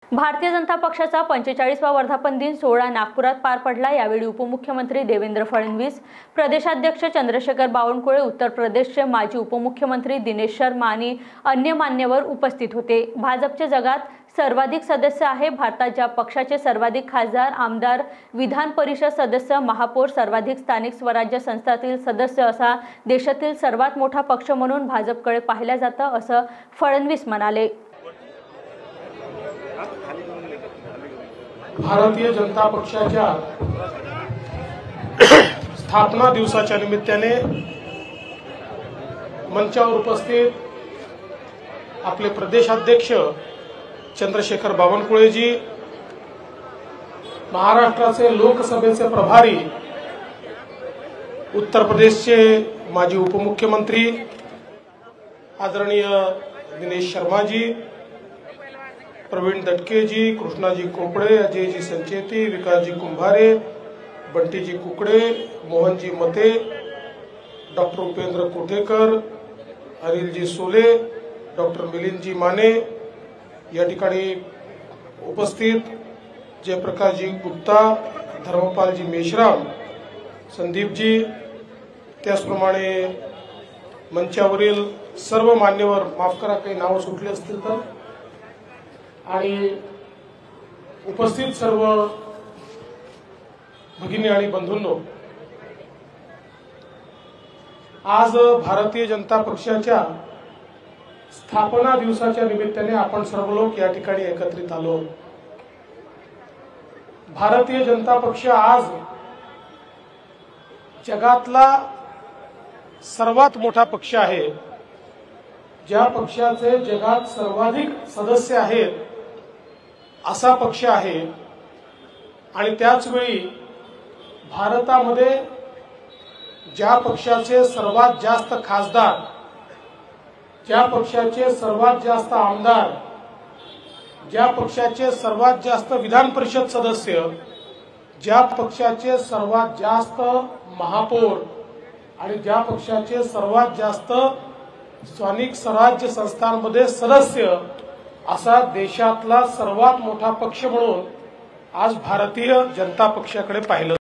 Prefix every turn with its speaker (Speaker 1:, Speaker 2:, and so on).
Speaker 1: भारतीय जनता पक्षाचा 45वा वर्धापन दिन सोहळा नागपुरात पार पडला। यावेळी उपमुख्यमंत्री देवेंद्र फडणवीस, प्रदेशाध्यक्ष चंद्रशेखर बावनकुळे, उत्तर प्रदेशचे माजी उपमुख्यमंत्री दिनेश शर्मा आणि अन्य मान्यवर उपस्थित होते। भाजपचे जगात सर्वाधिक सदस्य आहे। भारतात ज्या पक्षाचे सर्वाधिक खासदार, आमदार, विधान परिषद सदस्य, महापौर, सर्वाधिक स्थानिक स्वराज्य संस्थातील सदस्य असा देशातील सर्वात मोठा पक्ष म्हणून भाजपकडे पाहिलं जातं, असं फडणवीस म्हणाले।
Speaker 2: भारतीय जनता पक्षाच्या स्थापना दिवसाच्या निमित्ताने मंचावर उपस्थित आपले प्रदेशाध्यक्ष चंद्रशेखर बावनकुळेजी, महाराष्ट्राचे लोकसभेचे प्रभारी, उत्तर प्रदेशचे माजी उपमुख्यमंत्री आदरणीय दिनेश शर्माजी, प्रवीण दटकेजी, कृष्णाजी कोपड़े, अजयजी संचेती, विकासजी कुंभारे, बंटीजी कुकडे, मोहनजी मते, डॉक्टर उपेंद्र कोठेकर, अनिलजी सोले, डॉक्टर मिलिंदजी माने, या ठिकाणी उपस्थित जयप्रकाशजी गुप्ता, धर्मपालजी मेश्राम, संदीपजी, त्याचप्रमाणे मंचावरील सर्व मान्यवर, माफ करा काही नाव सुटले असतील तर, आणि उपस्थित सर्व भगिनी आणि बंधूंनो, आज भारतीय जनता पक्षाच्या स्थापना दिवसाच्या निमित्ताने आपण सर्व लोक या ठिकाणी एकत्रित आलो। भारतीय जनता पक्ष आज जगातला सर्वात मोठा पक्ष आहे। ज्या पक्षाचे जगात सर्वाधिक सदस्य आहेत असा पक्ष आहे, आणि त्याच वेळी भारतामध्ये ज्या पक्षाचे सर्वात जास्त खासदार, ज्या पक्षाचे सर्वात जास्त आमदार, ज्या पक्षाचे सर्वात जास्त विधान परिषद सदस्य, ज्या पक्षाचे सर्वात जास्त महापौर आणि ज्या पक्षाचे सर्वात जास्त स्थानिक स्वराज्य संस्थांमध्ये सदस्य, असा देशातला सर्वात मोठा पक्ष म्हणून आज भारतीय जनता पक्षाकडे पाहिलं